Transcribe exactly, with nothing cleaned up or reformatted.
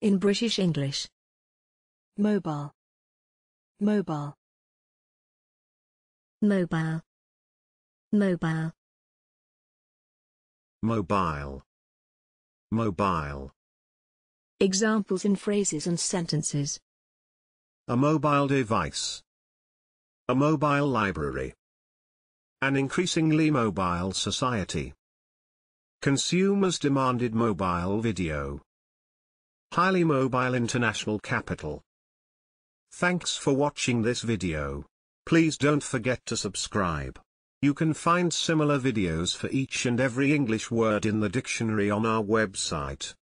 In British English. Mobile. Mobile. Mobile. Mobile. Mobile. Mobile. Examples in phrases and sentences. A mobile device. A mobile library. An increasingly mobile society. Consumers demanded mobile video. Highly mobile international capital. Thanks for watching this video. Please don't forget to subscribe. You can find similar videos for each and every English word in the dictionary on our website.